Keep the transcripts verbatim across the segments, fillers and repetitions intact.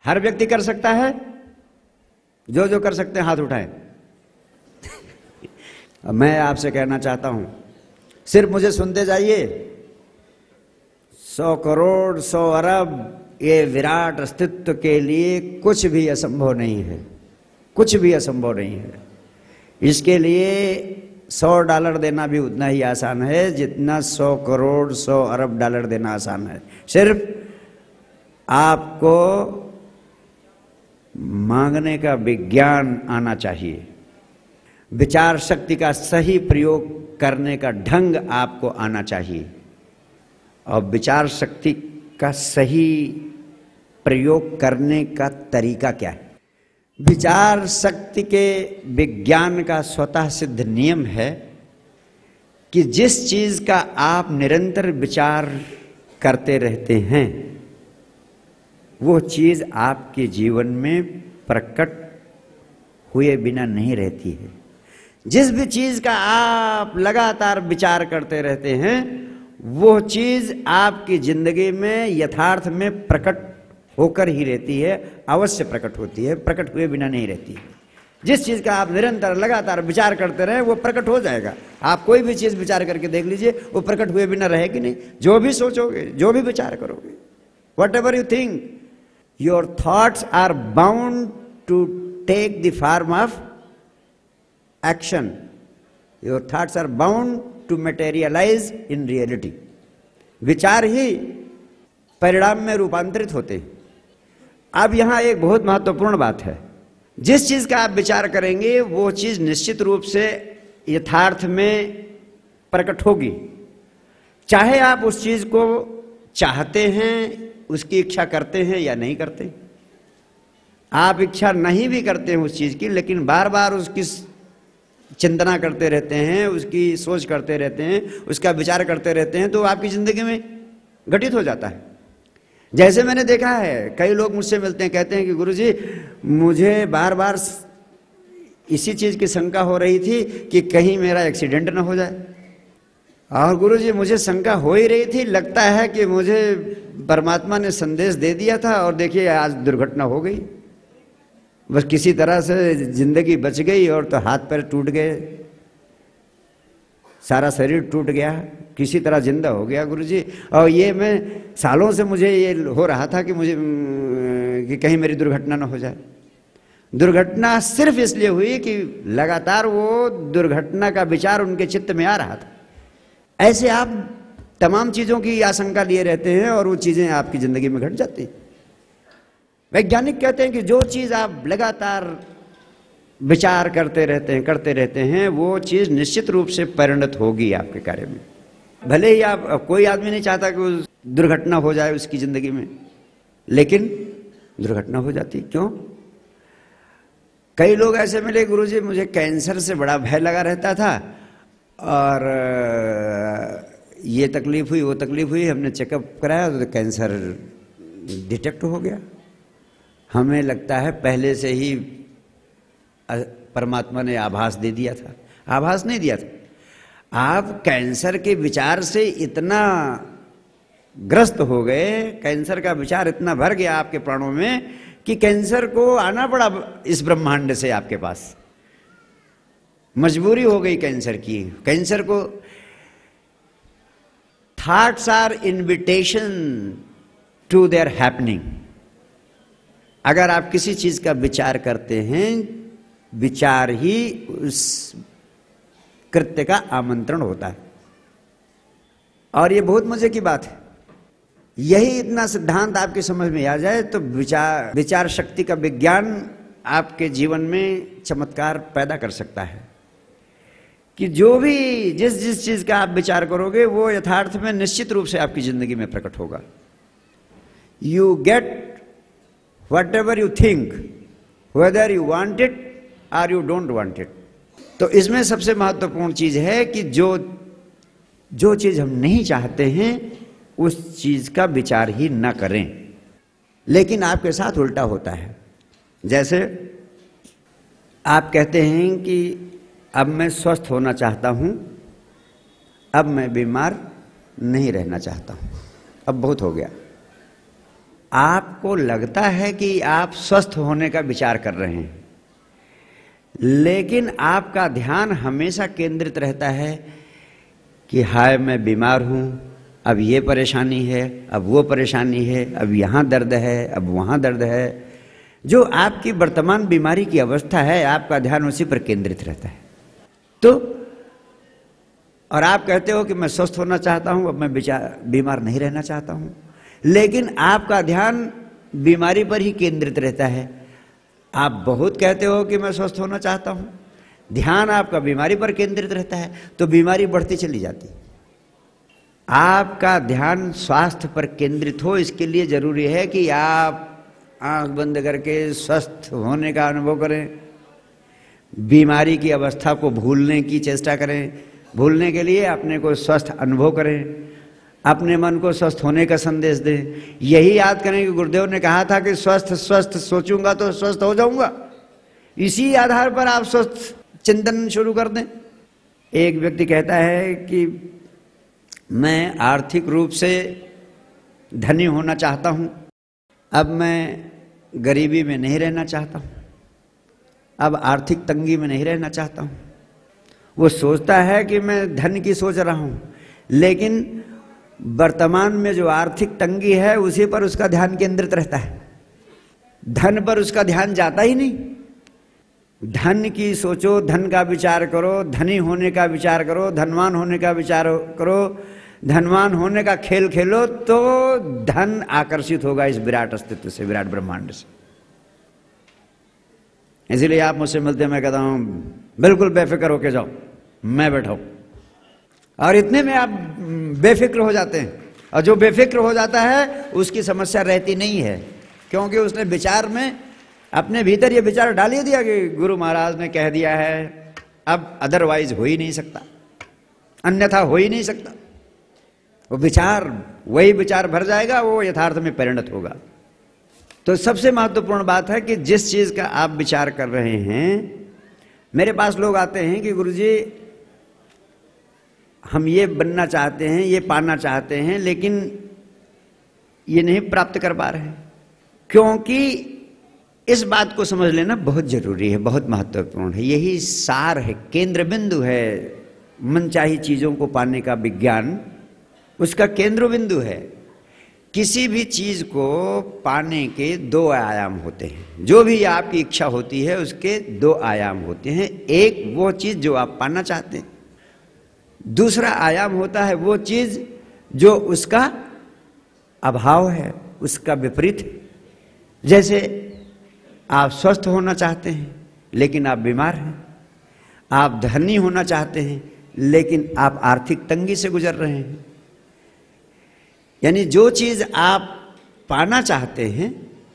हर व्यक्ति कर सकता है? जो जो कर सकते हैं हाथ उठाएं। मैं आपसे कहना चाहता हूं, सिर्फ मुझे सुनते जाइए। सौ करोड़, सौ अरब, ये विराट अस्तित्व के लिए कुछ भी असंभव नहीं है, कुछ भी असंभव नहीं है। इसके लिए सौ डॉलर देना भी उतना ही आसान है जितना सौ करोड़, सौ अरब डॉलर देना आसान है। सिर्फ आपको मांगने का विज्ञान आना चाहिए, विचार शक्ति का सही प्रयोग करने का ढंग आपको आना चाहिए। और विचार शक्ति का सही प्रयोग करने का तरीका क्या है? विचार शक्ति के विज्ञान का स्वतः सिद्ध नियम है कि जिस चीज का आप निरंतर विचार करते रहते हैं वो चीज आपके जीवन में प्रकट हुए बिना नहीं रहती है। जिस भी चीज का आप लगातार विचार करते रहते हैं वो चीज आपकी जिंदगी में यथार्थ में प्रकट होकर ही रहती है, अवश्य प्रकट होती है, प्रकट हुए बिना नहीं रहती है। जिस चीज का आप निरंतर लगातार विचार करते रहे वो प्रकट हो जाएगा। आप कोई भी चीज विचार करके देख लीजिए, वो प्रकट हुए बिना रहेगी नहीं। जो भी सोचोगे, जो भी विचार करोगे, whatever you think, your thoughts are bound to take the form of action. Your thoughts are bound to materialise in reality. विचार ही परिणाम में रूपांतरित होते हैं। अब यहां एक बहुत महत्वपूर्ण बात है, जिस चीज का आप विचार करेंगे वो चीज निश्चित रूप से यथार्थ में प्रकट होगी, चाहे आप उस चीज को चाहते हैं, उसकी इच्छा करते हैं या नहीं करते। आप इच्छा नहीं भी करते हैं उस चीज की, लेकिन बार बार उसकी चिंतना करते रहते हैं, उसकी सोच करते रहते हैं, उसका विचार करते रहते हैं, तो आपकी जिंदगी में घटित हो जाता है। जैसे मैंने देखा है, कई लोग मुझसे मिलते हैं, कहते हैं कि गुरुजी मुझे बार बार इसी चीज की शंका हो रही थी कि कहीं मेरा एक्सीडेंट ना हो जाए, और गुरुजी मुझे शंका हो ही रही थी, लगता है कि मुझे परमात्मा ने संदेश दे दिया था और देखिए आज दुर्घटना हो गई। बस किसी तरह से जिंदगी बच गई और तो हाथ पैर टूट गए, सारा शरीर टूट गया, किसी तरह जिंदा हो गया गुरुजी। और ये मैं सालों से मुझे ये हो रहा था कि मुझे कि कहीं मेरी दुर्घटना ना हो जाए। दुर्घटना सिर्फ इसलिए हुई कि लगातार वो दुर्घटना का विचार उनके चित्त में आ रहा था। ऐसे आप तमाम चीजों की आशंका लिए रहते हैं और वो चीजें आपकी जिंदगी में घट जाती हैं। वैज्ञानिक कहते हैं कि जो चीज आप लगातार विचार करते रहते हैं करते रहते हैं वो चीज निश्चित रूप से परिणत होगी आपके कार्य में। भले ही आप, कोई आदमी नहीं चाहता कि दुर्घटना हो जाए उसकी जिंदगी में, लेकिन दुर्घटना हो जाती। क्यों? कई लोग ऐसे मिले, गुरुजी मुझे कैंसर से बड़ा भय लगा रहता था और ये तकलीफ हुई वो तकलीफ हुई, हमने चेकअप कराया तो कैंसर डिटेक्ट हो गया। हमें लगता है पहले से ही परमात्मा ने आभास दे दिया था। आभास नहीं दिया था, आप कैंसर के विचार से इतना ग्रस्त हो गए, कैंसर का विचार इतना भर गया आपके प्राणों में कि कैंसर को आना पड़ा इस ब्रह्मांड से आपके पास, मजबूरी हो गई कैंसर की। कैंसर को thoughts are invitation to their happening. अगर आप किसी चीज का विचार करते हैं, विचार ही उस कृत्य का आमंत्रण होता है। और ये बहुत मजे की बात है, यही इतना सिद्धांत आपकी समझ में आ जाए तो विचार विचार शक्ति का विज्ञान आपके जीवन में चमत्कार पैदा कर सकता है कि जो भी जिस जिस चीज का आप विचार करोगे वो यथार्थ में निश्चित रूप से आपकी जिंदगी में प्रकट होगा। You get whatever you think, whether you want it or you don't want it. तो इसमें सबसे महत्वपूर्ण चीज है कि जो जो चीज हम नहीं चाहते हैं उस चीज का विचार ही ना करें। लेकिन आपके साथ उल्टा होता है। जैसे आप कहते हैं कि अब मैं स्वस्थ होना चाहता हूं, अब मैं बीमार नहीं रहना चाहता हूं, अब बहुत हो गया। आपको लगता है कि आप स्वस्थ होने का विचार कर रहे हैं, लेकिन आपका ध्यान हमेशा केंद्रित रहता है कि हाय मैं बीमार हूं, अब ये परेशानी है, अब वो परेशानी है, अब यहाँ दर्द है, अब वहाँ दर्द है। जो आपकी वर्तमान बीमारी की अवस्था है, आपका ध्यान उसी पर केंद्रित रहता है। तो और आप कहते हो कि मैं स्वस्थ होना चाहता हूं, अब मैं विचार बीमार नहीं रहना चाहता हूं, लेकिन आपका ध्यान बीमारी पर ही केंद्रित रहता है। आप बहुत कहते हो कि मैं स्वस्थ होना चाहता हूं, ध्यान आपका बीमारी पर केंद्रित रहता है, तो बीमारी बढ़ती चली जाती। आपका ध्यान स्वास्थ्य पर केंद्रित हो, इसके लिए जरूरी है कि आप आंख बंद करके स्वस्थ होने का अनुभव करें, बीमारी की अवस्था को भूलने की चेष्टा करें। भूलने के लिए अपने को स्वस्थ अनुभव करें, अपने मन को स्वस्थ होने का संदेश दें। यही याद करें कि गुरुदेव ने कहा था कि स्वस्थ स्वस्थ सोचूंगा तो स्वस्थ हो जाऊंगा। इसी आधार पर आप स्वस्थ चिंतन शुरू कर दें। एक व्यक्ति कहता है कि मैं आर्थिक रूप से धनी होना चाहता हूं, अब मैं गरीबी में नहीं रहना चाहता हूं, अब आर्थिक तंगी में नहीं रहना चाहता हूं। वो सोचता है कि मैं धन की सोच रहा हूं, लेकिन वर्तमान में जो आर्थिक तंगी है उसी पर उसका ध्यान केंद्रित रहता है, धन पर उसका ध्यान जाता ही नहीं। धन की सोचो, धन का विचार करो, धनी होने का विचार करो, धनवान होने का विचार करो, धनवान होने का खेल खेलो, तो धन आकर्षित होगा इस विराट अस्तित्व से, विराट ब्रह्मांड से। इसीलिए आप मुझसे मिलते हैं, मैं कहता हूं बिल्कुल बेफिक्र होके जाओ, मैं बैठा हूं, और इतने में आप बेफिक्र हो जाते हैं। और जो बेफिक्र हो जाता है उसकी समस्या रहती नहीं है, क्योंकि उसने विचार में अपने भीतर ये विचार डाल ही दिया कि गुरु महाराज ने कह दिया है, अब अदरवाइज हो ही नहीं सकता, अन्यथा हो ही नहीं सकता। वो विचार, वही विचार भर जाएगा, वो यथार्थ में परिणत होगा। तो सबसे महत्वपूर्ण बात है कि जिस चीज का आप विचार कर रहे हैं, मेरे पास लोग आते हैं कि गुरुजी हम ये बनना चाहते हैं, ये पाना चाहते हैं, लेकिन ये नहीं प्राप्त कर पा रहे हैं। क्योंकि इस बात को समझ लेना बहुत जरूरी है, बहुत महत्वपूर्ण है। यही सार है, केंद्र बिंदु है मनचाही चीजों को पाने का विज्ञान, उसका केंद्र बिंदु है। किसी भी चीज को पाने के दो आयाम होते हैं। जो भी आपकी इच्छा होती है उसके दो आयाम होते हैं। एक वो चीज जो आप पाना चाहते हैं, दूसरा आयाम होता है वो चीज जो उसका अभाव है, उसका विपरीत है। जैसे आप स्वस्थ होना चाहते हैं लेकिन आप बीमार हैं, आप धनी होना चाहते हैं लेकिन आप आर्थिक तंगी से गुजर रहे हैं। यानी जो चीज आप पाना चाहते हैं,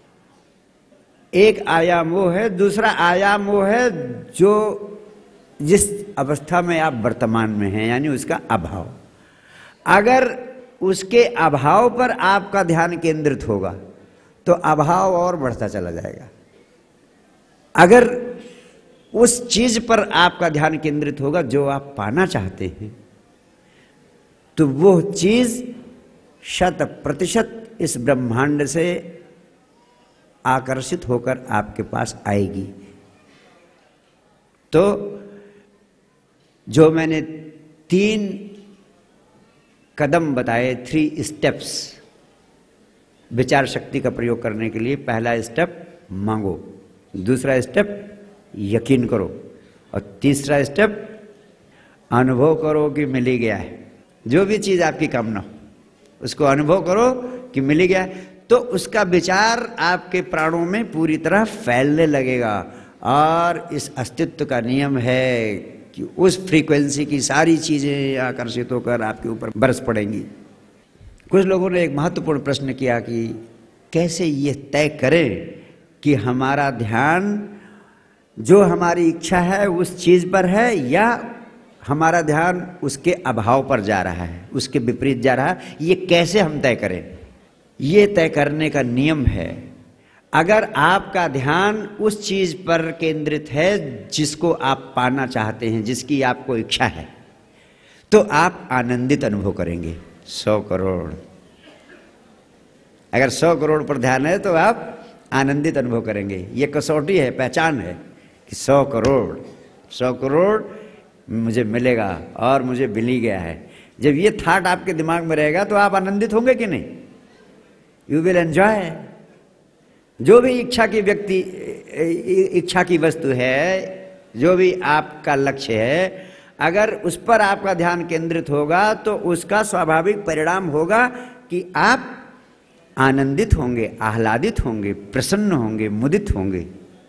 एक आयाम वो है, दूसरा आयाम वो है जो जिस अवस्था में आप वर्तमान में हैं, यानी उसका अभाव। अगर उसके अभाव पर आपका ध्यान केंद्रित होगा तो अभाव और बढ़ता चला जाएगा। अगर उस चीज पर आपका ध्यान केंद्रित होगा जो आप पाना चाहते हैं, तो वो चीज शत प्रतिशत इस ब्रह्मांड से आकर्षित होकर आपके पास आएगी। तो जो मैंने तीन कदम बताए, थ्री स्टेप्स विचार शक्ति का प्रयोग करने के लिए, पहला स्टेप मांगो, दूसरा स्टेप यकीन करो, और तीसरा स्टेप अनुभव करो कि मिल ही गया है। जो भी चीज आपकी कामना हो उसको अनुभव करो कि मिल ही गया है, तो उसका विचार आपके प्राणों में पूरी तरह फैलने लगेगा। और इस अस्तित्व का नियम है कि उस फ्रीक्वेंसी की सारी चीजें आकर्षित होकर आपके ऊपर बरस पड़ेंगी। कुछ लोगों ने एक महत्वपूर्ण प्रश्न किया कि कैसे ये तय करें कि हमारा ध्यान जो हमारी इच्छा है उस चीज पर है या हमारा ध्यान उसके अभाव पर जा रहा है, उसके विपरीत जा रहा है। ये कैसे हम तय करें? ये तय करने का नियम है, अगर आपका ध्यान उस चीज पर केंद्रित है जिसको आप पाना चाहते हैं, जिसकी आपको इच्छा है, तो आप आनंदित अनुभव करेंगे। सौ करोड़ अगर सौ करोड़ पर ध्यान है तो आप आनंदित अनुभव करेंगे। ये कसौटी है, पहचान है कि सौ करोड़ सौ करोड़ मुझे मिलेगा और मुझे मिल ही गया है। जब ये थाट आपके दिमाग में रहेगा तो आप आनंदित होंगे कि नहीं? You will enjoy. जो भी इच्छा की व्यक्ति इच्छा की वस्तु है, जो भी आपका लक्ष्य है, अगर उस पर आपका ध्यान केंद्रित होगा तो उसका स्वाभाविक परिणाम होगा कि आप आनंदित होंगे, आह्लादित होंगे, प्रसन्न होंगे, मुदित होंगे।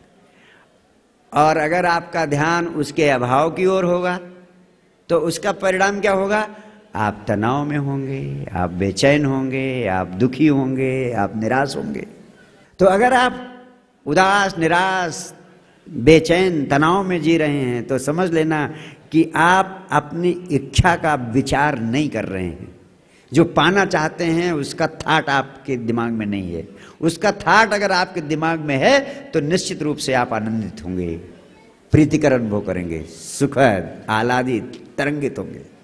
और अगर आपका ध्यान उसके अभाव की ओर होगा तो उसका परिणाम क्या होगा? आप तनाव में होंगे, आप बेचैन होंगे, आप दुखी होंगे, आप निराश होंगे। तो अगर आप उदास, निराश, बेचैन, तनाव में जी रहे हैं तो समझ लेना कि आप अपनी इच्छा का विचार नहीं कर रहे हैं। जो पाना चाहते हैं उसका थाट आपके दिमाग में नहीं है। उसका थाट अगर आपके दिमाग में है तो निश्चित रूप से आप आनंदित होंगे, प्रीतिकर अनुभव करेंगे, सुखद, आह्लादित, तरंगित होंगे।